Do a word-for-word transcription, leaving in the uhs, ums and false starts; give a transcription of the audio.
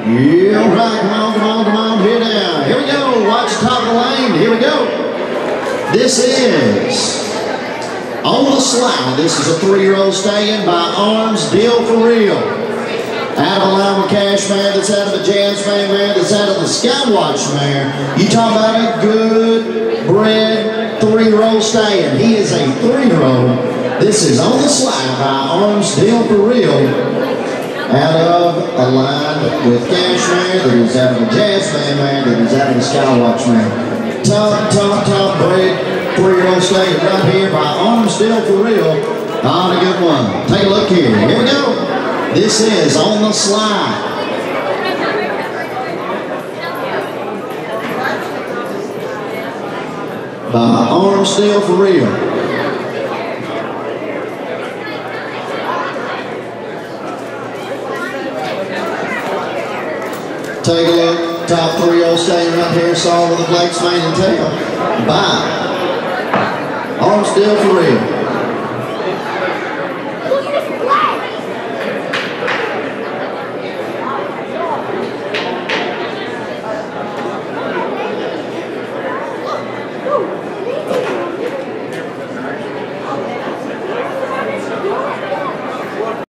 Yeah, all right, come on, come on, come on, here now. Here we go, watch the top of the lane, here we go. This is On the Slide. This is a three-year-old stallion by Arms Deal For Real. Out of a Lima Cash man, that's out of a Jazz Fan man, that's out of the Skywatch man. You talk about a good bred three-year-old stallion. He is a three-year-old. This is On the Slide by Arms Deal For Real. Out of a line with Cash Man, that is out of a Jazz Fan man, that is out of the Skywatch man. Top, top, top bred three-year-old stallion right here by Arms Deal For Real. On a good one. Take a look here. Here we go. This is On the Slide. By Arms Deal For Real. Take a look, top three-year-old stallion right here, saw with the flex mane and tail. Bye. Arms Deal For Real.